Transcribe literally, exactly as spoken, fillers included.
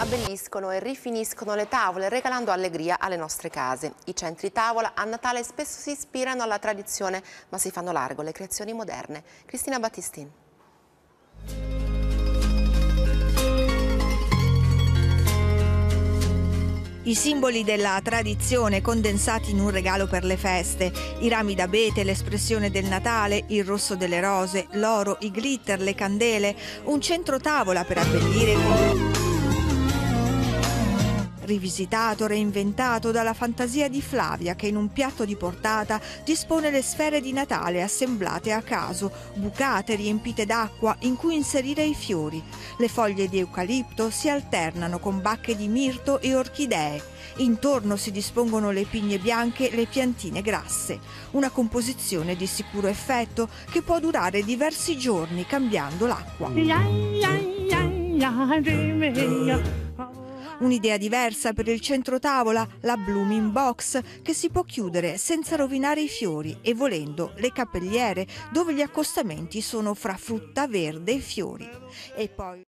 abbelliscono e rifiniscono le tavole regalando allegria alle nostre case. I centri tavola a Natale spesso si ispirano alla tradizione ma si fanno largo alle creazioni moderne. Cristina Battistin. I simboli della tradizione condensati in un regalo per le feste, i rami d'abete, l'espressione del Natale, il rosso delle rose, l'oro, i glitter, le candele, un centro tavola per abbellire con... rivisitato, reinventato dalla fantasia di Flavia che in un piatto di portata dispone le sfere di Natale assemblate a caso, bucate riempite d'acqua in cui inserire i fiori. Le foglie di eucalipto si alternano con bacche di mirto e orchidee. Intorno si dispongono le pigne bianche e le piantine grasse. Una composizione di sicuro effetto che può durare diversi giorni cambiando l'acqua. Un'idea diversa per il centro tavola, la blooming box, che si può chiudere senza rovinare i fiori e volendo le cappelliere, dove gli accostamenti sono fra frutta verde e fiori. E poi